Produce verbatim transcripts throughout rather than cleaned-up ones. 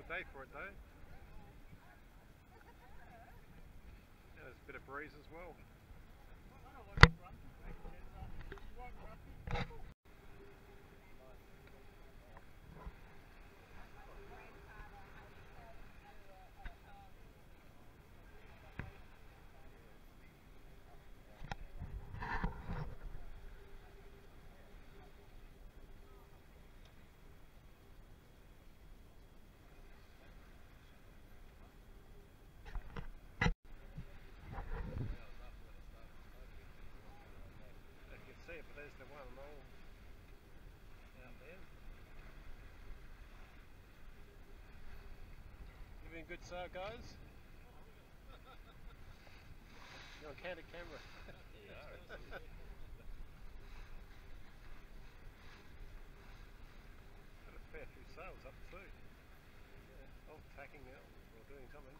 day for it though. Yeah, there's a bit of breeze as well. See it, but there's the one all out there. You been good, sir, guys? You're on candid camera. Yeah, got a fair few sails up too. Yeah. Oh, tacking out or doing something.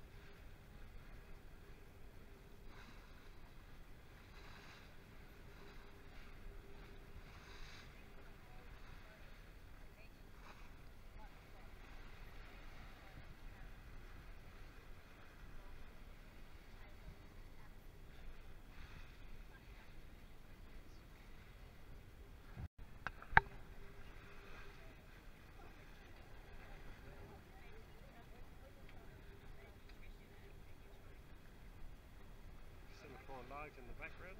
Semaphore lights in the background.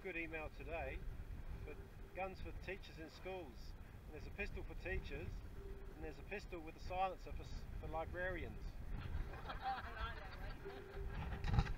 good email today, but guns for teachers in schools. And there's a pistol for teachers, and there's a pistol with a silencer for, s- for librarians. I like that one.